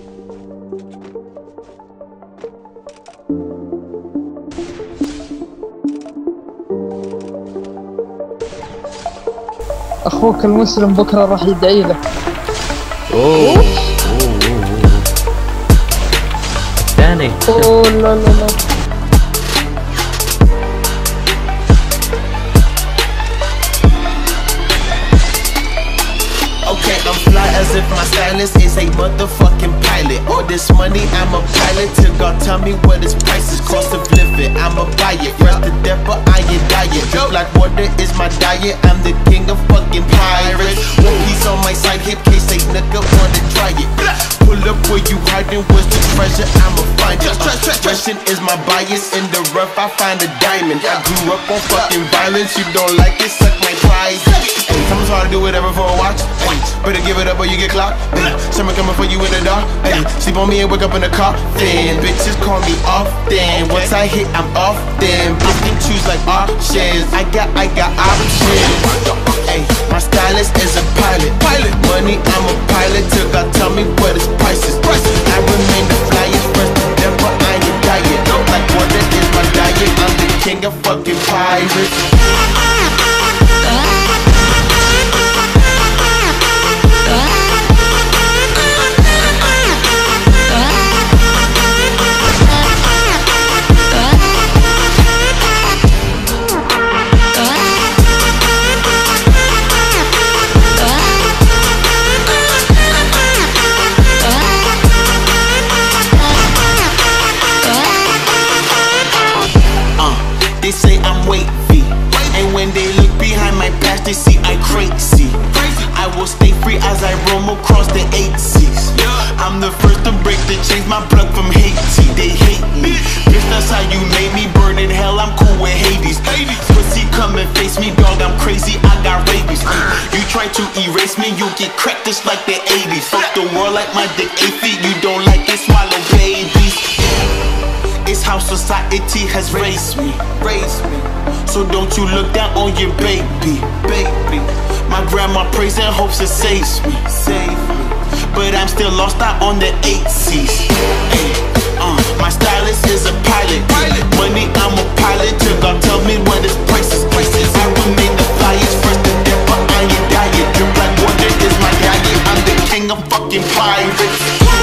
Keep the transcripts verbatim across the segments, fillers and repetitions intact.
اخوك المسلم بكره راح يدعي له. اوه الثاني. اوه لا لا لا. Okay, I'm fly as if my stylist is a motherfucking pilot. All this money, I'm a pilot. Till God tell me what his price is, cost of living. I'ma buy it. Fresh to death, but I ain't diet. Drip like water is my diet. I'm the king of fucking pirates. One piece on my side hip, case a nigga wanna try it. Pull up where you hiding, where's the treasure? I'ma find it. Expression is my bias. In the rough, I find a diamond. I grew up on fucking violence. You don't like it, suck my pride. Hey, sometimes hard to do whatever for a watch. Hey, better give it up or you get clocked. Hey, someone coming for you in the dark. Hey, sleep on me and wake up in the car. Then bitches call me often. Once I hit, I'm off. Then I can choose like options. I got, I got options. Hey, my stylist is a pilot. Pilot money, I'm a pilot. Till God tell me what his price is. I remain the flyest, first to death, but I ain't diet. Like water is my diet. I'm the king of fucking pirates. They say I'm wavy, and when they look behind my back, they see I crazy. I will stay free as I roam across the eight seas. I'm the first to break the chains, my blood from Haiti. They hate me, bitch, that's how you made me. Burn in hell, I'm cool with Hades. Pussy, come and face me, dog, I'm crazy, I got rabies. You try to erase me, you get cracked just like the eighties. Fuck the world like my dick eight feet, you don't like it, swallow babies. It's how society has raised me, raised me. So don't you look down on your baby, baby. My grandma prays and hopes it saves me, save me. But I'm still lost out on the eight C's. Hey, uh, my stylist is a pilot. Pilot money, I'm a pilot. Till God tell me what his price is. Prices. I remain the flyest, first to death, but I ain't diet. Drip like water is my diet. I'm the king of fucking pirates.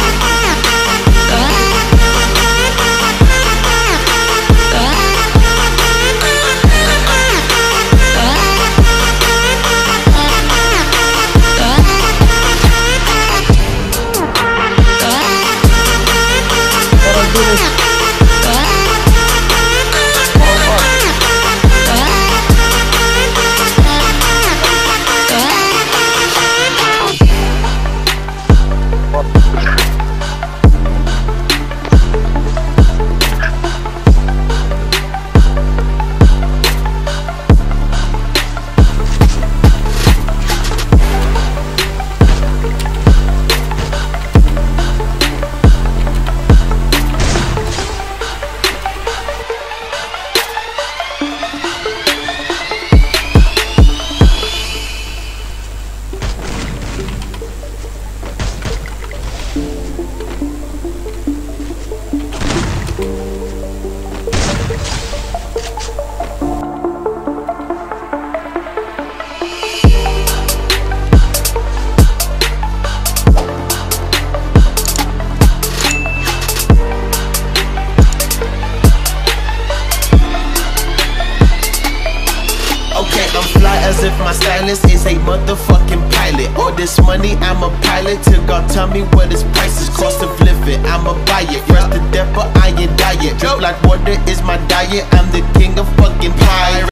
As if my stylist is a motherfucking pilot. All this money, I'm a pilot. Till God tell me what his price is, cost of living. I'ma buy it. Fresh to death, but I ain't diet. Drip like water is my diet. I'm the king of fucking pirates.